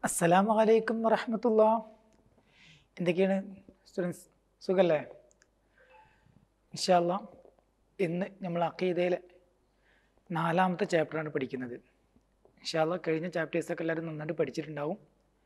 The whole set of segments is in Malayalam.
അസ്സലാമു അലൈക്കും വറഹ്മത്തുള്ളാഹി. എന്തൊക്കെയാണ് സ്റ്റുഡൻസ്, സുഖല്ലേ? ഇൻഷാ അല്ലാഹ് ഇന്ന് നമ്മൾ അഖീദയിലെ 4ാമത്തെ ചാപ്റ്ററാണ് പഠിക്കുന്നത്. ഇൻഷാ അല്ലാഹ് കഴിഞ്ഞ ചാപ്റ്റേഴ്സൊക്കെ എല്ലാവരും നന്നായിട്ട് പഠിച്ചിട്ടുണ്ടാവും.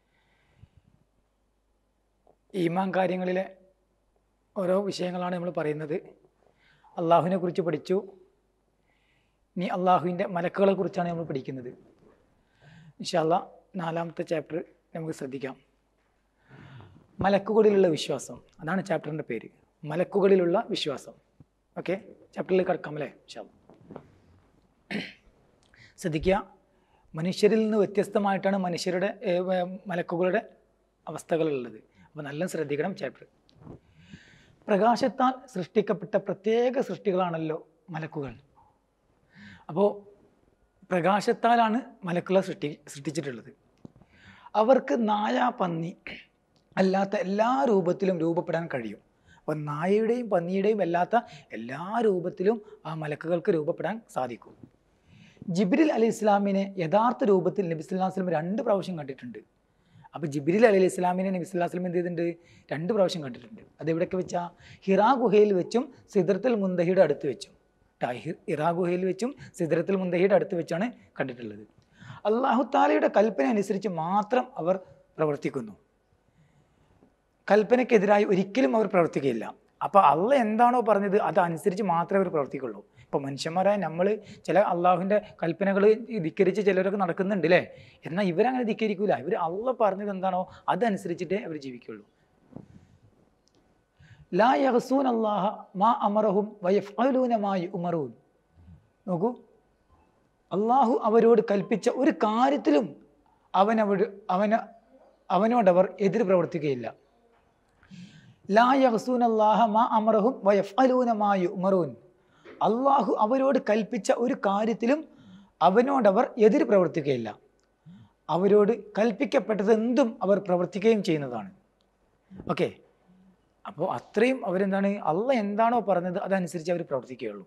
ഈമാൻ കാര്യങ്ങളിലെ ഓരോ വിഷയങ്ങളാണ് നമ്മൾ പറയുന്നത്. അള്ളാഹുവിനെ കുറിച്ച് പഠിച്ചു. ഇനി അള്ളാഹുവിൻ്റെ മലക്കുകളെ കുറിച്ചാണ് നമ്മൾ പഠിക്കുന്നത്. ഇൻഷാ അല്ലാഹ് 4ാമത്തെ ചാപ്റ്റർ നമുക്ക് ശ്രദ്ധിക്കാം. മലക്കുകളിലുള്ള വിശ്വാസം, അതാണ് ചാപ്റ്ററിൻ്റെ പേര്, മലക്കുകളിലുള്ള വിശ്വാസം. ഓക്കെ, ചാപ്റ്ററിൽ കിടക്കാം അല്ലേ? ഇൻഷാ അല്ലാഹ് ശ്രദ്ധിക്കുക. മനുഷ്യരിൽ നിന്ന് വ്യത്യസ്തമായിട്ടാണ് മലക്കുകളുടെ അവസ്ഥകളുള്ളത്. അപ്പോൾ നല്ല ശ്രദ്ധിക്കണം ചാപ്റ്റർ. പ്രകാശത്താൽ സൃഷ്ടിക്കപ്പെട്ട പ്രത്യേക സൃഷ്ടികളാണല്ലോ മലക്കുകൾ. അപ്പോൾ പ്രകാശത്താലാണ് മലക്കുകളെ സൃഷ്ടിച്ചിട്ടുള്ളത്. അവർക്ക് നായ, പന്നി അല്ലാത്ത എല്ലാ രൂപത്തിലും രൂപപ്പെടാൻ കഴിയും. അപ്പോൾ നായയുടെയും പന്നിയുടെയും അല്ലാത്ത എല്ലാ രൂപത്തിലും ആ മലക്കുകൾക്ക് രൂപപ്പെടാൻ സാധിക്കും. ജിബ്രീൽ അലൈഹി ഇസ്ലാമിനെ യഥാർത്ഥ രൂപത്തിൽ നബി സല്ലല്ലാഹു അലൈഹി വസല്ലം 2 പ്രാവശ്യം കണ്ടിട്ടുണ്ട്. അപ്പോൾ ജിബ്രീൽ അലൈഹി ഇസ്ലാമിനെ നബി സല്ലല്ലാഹു അലൈഹി വസല്ലം എന്ത് ചെയ്തിട്ടുണ്ട്? 2 പ്രാവശ്യം കണ്ടിട്ടുണ്ട്. അത് എവിടെയൊക്കെ വെച്ചാൽ ഹിറാ ഗുഹയിൽ വെച്ചും സിദ്റത്തുൽ മുന്തഹിയുടെ അടുത്ത് വെച്ചും. ഹിറാ ഗുഹയിൽ വെച്ചും സിദ്റത്തുൽ മുന്തഹിയുടെ അടുത്ത് വെച്ചാണ് കണ്ടിട്ടുള്ളത്. അല്ലാഹു തആലയുടെ കൽപ്പന അനുസരിച്ച് മാത്രം അവർ പ്രവർത്തിക്കുന്നു. കൽപ്പനയ്ക്കെതിരായി ഒരിക്കലും അവർ പ്രവർത്തിക്കുകയില്ല. അപ്പോൾ അള്ളാഹ് എന്താണോ പറഞ്ഞത് അതനുസരിച്ച് മാത്രമേ അവർ പ്രവർത്തിക്കുള്ളൂ. ഇപ്പോൾ മനുഷ്യന്മാരായ നമ്മൾ ചില അള്ളാഹുവിൻ്റെ കൽപ്പനകൾ ധിക്കരിച്ച് ചിലരൊക്കെ നടക്കുന്നുണ്ട് അല്ലേ? എന്നാൽ ഇവരങ്ങനെ ധിക്കരിക്കില്ല. ഇവർ അള്ളാഹ് പറഞ്ഞത് എന്താണോ അതനുസരിച്ചിട്ടേ അവർ ജീവിക്കുള്ളൂ. ലാ യഅ്സൂന അല്ലാഹ മാ അമറഹും വയഫ്അലൂന മാ യുഅ്മറൂൻ. നോക്കൂ, അള്ളാഹു അവരോട് കൽപ്പിച്ച ഒരു കാര്യത്തിലും അവനോടവർ എതിർ പ്രവർത്തിക്കുകയില്ല. ലാ യഅ്സൂന അല്ലാഹ മാ അമറഹും വയഫ്അലൂന മാ യുഅ്മറൂൻ. അള്ളാഹു അവരോട് കൽപ്പിച്ച ഒരു കാര്യത്തിലും അവനോടവർ എതിർ പ്രവർത്തിക്കുകയില്ല. അവരോട് കൽപ്പിക്കപ്പെട്ടത് എന്തും അവർ പ്രവർത്തിക്കുകയും ചെയ്യുന്നതാണ്. ഓക്കെ, അപ്പോൾ അത്രയും അവരെന്താണ്, അള്ളാഹ് എന്താണോ പറഞ്ഞത് അതനുസരിച്ച് അവർ പ്രവർത്തിക്കുകയുള്ളൂ.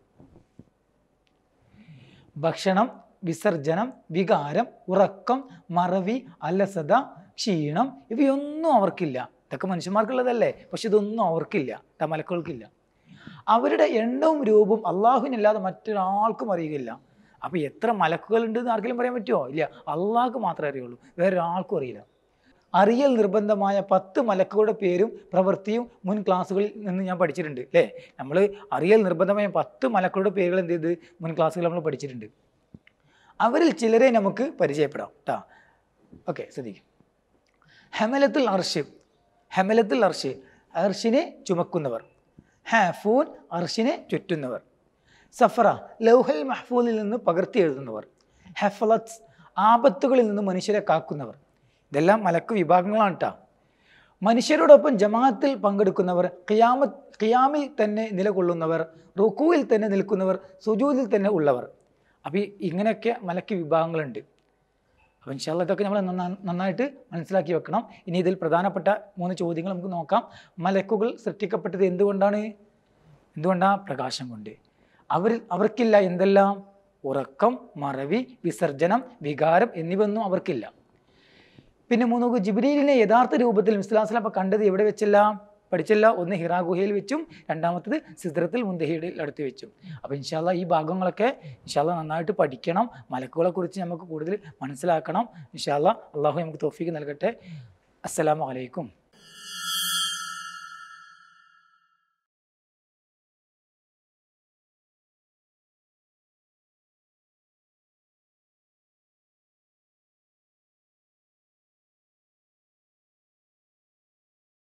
ഭക്ഷണം, വിസർജനം, വികാരം, ഉറക്കം, മറവി, അലസത, ക്ഷീണം ഇവയൊന്നും അവർക്കില്ല. ഇതൊക്കെ മനുഷ്യന്മാർക്കുള്ളതല്ലേ, പക്ഷെ ഇതൊന്നും അവർക്കില്ല, മലക്കുകൾക്കില്ല. അവരുടെ എണ്ണവും രൂപവും അള്ളാഹുവിനല്ലാതെ മറ്റൊരാൾക്കും അറിയുകയില്ല. അപ്പോൾ എത്ര മലക്കുകളുണ്ട് എന്ന് ആർക്കെങ്കിലും പറയാൻ പറ്റുമോ? ഇല്ല, അള്ളാഹ്ക്ക് മാത്രമേ അറിയുള്ളൂ, വേറൊരാൾക്കും അറിയില്ല. അറിയൽ നിർബന്ധമായ 10 മലക്കുകളുടെ പേരും പ്രവൃത്തിയും മുൻ ക്ലാസ്സുകളിൽ നിന്ന് ഞാൻ പഠിച്ചിട്ടുണ്ട് അല്ലേ? നമ്മൾ അറിയൽ നിർബന്ധമായ 10 മലക്കുകളുടെ പേരുകൾ എന്ത് ചെയ്ത് മുൻ ക്ലാസ്സുകൾ നമ്മൾ പഠിച്ചിട്ടുണ്ട്. അവരിൽ ചിലരെ നമുക്ക് പരിചയപ്പെടാം കേട്ടോ. ഓക്കെ, ശ്രദ്ധിക്കും. ഹമലത്തുൽ അർഷ്, ഹമലത്തുൽ അർഷ്, അർഷിനെ ചുമക്കുന്നവർ. ഹാഫൂൻ, അർഷിനെ ചുറ്റുന്നവർ. സഫറ, ലൗഹൽ മഹ്ഫൂലിൽ നിന്ന് പകർത്തി എഴുതുന്നവർ. ഹഫലത്ത്, ആപത്തുകളിൽ നിന്ന് മനുഷ്യരെ കാക്കുന്നവർ. ഇതെല്ലാം മലക്ക് വിഭാഗങ്ങളാണ് കേട്ടോ. മനുഷ്യരോടൊപ്പം ജമാഅത്തിൽ പങ്കെടുക്കുന്നവർ, ഖിയാമിൽ തന്നെ നിലകൊള്ളുന്നവർ, റുക്കൂയിൽ തന്നെ നിൽക്കുന്നവർ, സുജൂദിൽ തന്നെ ഉള്ളവർ. അപ്പോൾ ഇങ്ങനെയൊക്കെ മലക്ക് വിഭാഗങ്ങളുണ്ട്. അപ്പോൾ ഇൻഷാ അല്ലാഹ് ഇതൊക്കെ നമ്മൾ നന്നായിട്ട് മനസ്സിലാക്കി വെക്കണം. ഇനി ഇതിൽ പ്രധാനപ്പെട്ട 3 ചോദ്യങ്ങൾ നമുക്ക് നോക്കാം. മലക്കുകൾ സൃഷ്ടിക്കപ്പെട്ടത് എന്തുകൊണ്ടാണ്? പ്രകാശം കൊണ്ട്. അവർക്കില്ല എന്തെല്ലാം? ഉറക്കം, മറവി, വിസർജനം, വികാരം എന്നിവയൊന്നും അവർക്കില്ല. പിന്നെ 3 ജിബ്രീലിനെ യഥാർത്ഥ രൂപത്തിൽ നബി സല്ലല്ലാഹു അലൈഹി വസല്ലം കണ്ടത് എവിടെ വെച്ചെല്ലാം പഠിച്ചല്ല? ഒന്ന് ഹിറാ ഗുഹയിൽ വെച്ചും, രണ്ടാമത്തത് സിദ്റത്തുൽ മുന്തഹിയുടെ അടുത്ത് വെച്ചും. അപ്പോൾ ഇൻഷാ അല്ലാഹ് ഈ ഭാഗങ്ങളൊക്കെ ഇൻഷാ അല്ലാഹ് നന്നായിട്ട് പഠിക്കണം. മലക്കുകളെ കുറിച്ച് നമുക്ക് കൂടുതൽ മനസ്സിലാക്കണം. ഇൻഷാ അല്ലാഹ് അള്ളാഹു നമുക്ക് തൗഫീഖ് നൽകട്ടെ. അസ്സലാമു അലൈക്കും.